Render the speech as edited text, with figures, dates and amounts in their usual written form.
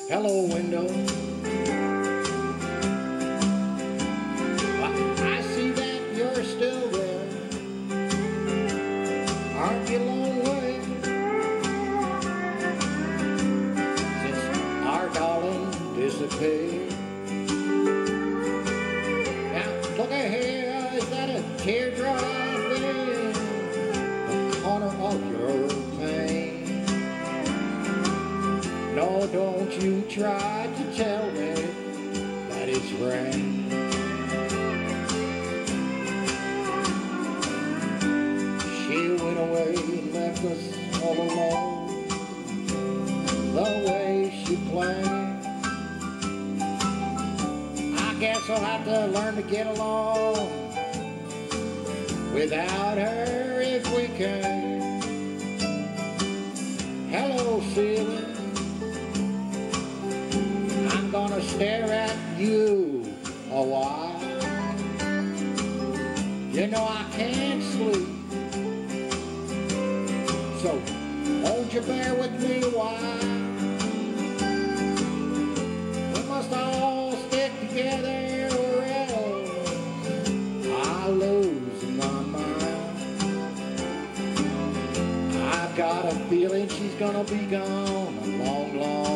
Hello, window. I see that you're still there. Aren't you lonely? Since our darling disappeared. Now, look here, is that a teardrop in the corner of your pain? No, don't you try to tell me that it's rain. She went away and left us all alone, the way she planned. I guess I'll have to learn to get along without her if we can. Hello, ceiling. I'm gonna stare at you a while. You know I can't sleep, so won't you bear with me a while? We must all stick together or else I lose my mind. I've got a feeling she's gonna be gone a long, long